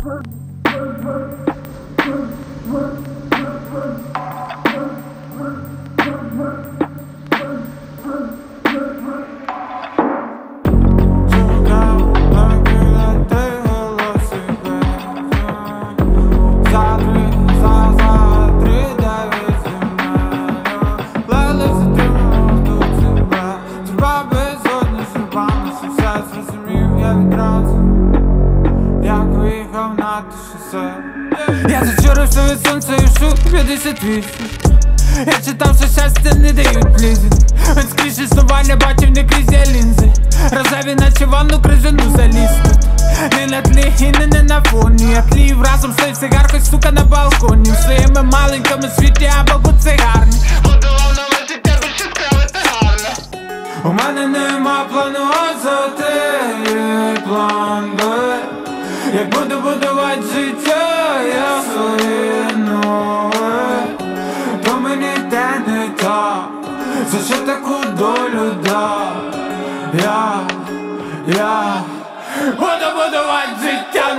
Я зачарився від сонця і шут 58. Я читав, що щастя не дають близень. Він скрізь існування бачив не крізь лінзи. Рожеві наче ванну крижану заліз тут. Не на тлі і не на фоні. Я тлів разом стоїть сигар, хоч сука на балконі. В своєму маленькому світі або цигарні. Будував нове життя, більше справити гарно. У мене нема плану, а затеє план Б. Як буду будувати життя, я своє нове. То мені те не так, за що таку долю дав. Я буду будувати життя